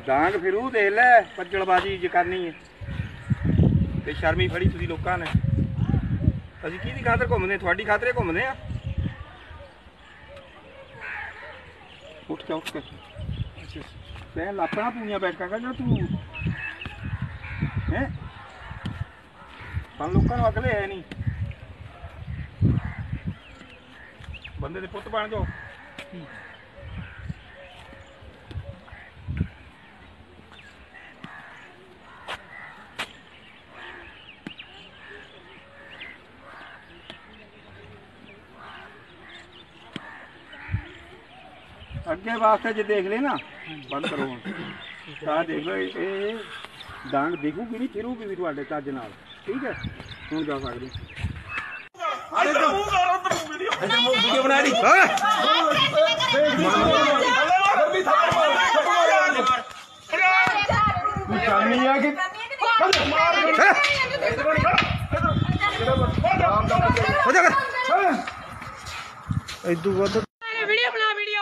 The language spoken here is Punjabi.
ਡਾਂਗ ਫਿਰੂ ਦੇਖ ਲੈ ਪੱਜਲਬਾਜੀ ਜ ਕਰਨੀ ਹੈ ਤੇ ਸ਼ਰਮੀ ਫੜੀ ਤੁਸੀਂ ਲੋਕਾਂ ਨੇ। ਅਸੀਂ ਕਿਹਦੀ ਖਾਤਰ ਘੁੰਮਦੇ? ਤੁਹਾਡੀ ਖਾਤਰੇ ਘੁੰਮਦੇ ਆ। ਉੱਠ ਕੇ ਤੈਂ ਲਾਪਣਾ ਪੂਣੀਆਂ ਬੈਠਾ ਕਰ ਤੂੰ ਹੈ ਪਰ ਲੋਕਾਂ ਨੂੰ ਅਕਲ ਹੈ ਨਹੀਂ। ਬੰਦੇ ਦੇ ਪੁੱਤ ਬਣ ਜਾਓ। ਅੱਗੇ ਵਾਸਤੇ ਜੇ ਦੇਖ ਲੈ ਨਾ ਬੰਦ ਕਰੋ ਹੁਣ ਤਾਂ ਦੇਖ ਲਓ ਇਹ ਡਾਂਗ ਦਿਖੂਗੀ ਨਹੀਂ ਫਿਰੂਗੀ ਵੀ ਤੁਹਾਡੇ ਚੱਜ ਨਾਲ। ਠੀਕ ਹੈ ਹੁਣ ਜਾ ਸਕਦੇ ਵੀਡੀਓ ਬਣਾ ਲਈ ਸ਼ਾਮੀ ਆ ਕੇ ਹੋ ਜਾ ਇਦੋਂ ਵੱਧ ਵੀਡੀਓ ਬਣਾ ਵੀਡੀਓ